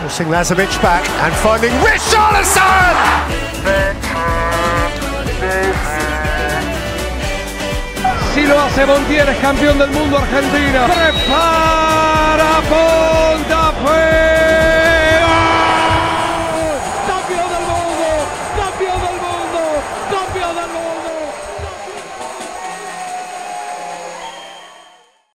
Crossing Lazovic back and finding Richarlison! Si lo hace Montiel, es campeón del mundo Argentina. ¡Prepara!